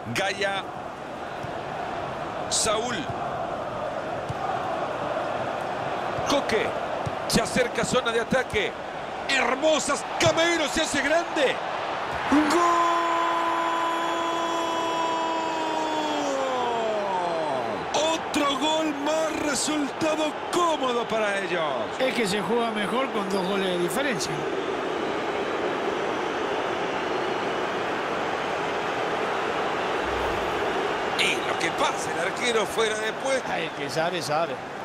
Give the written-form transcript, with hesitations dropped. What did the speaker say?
Gaya. Saúl. Coque. Se acerca a zona de ataque. Hermosas. Camero se hace grande. ¡Gol! Otro gol más. Resultado cómodo para ellos. Es que se juega mejor con 2 goles de diferencia. Y lo que pasa, el arquero fuera de puesto. El que sabe, sabe.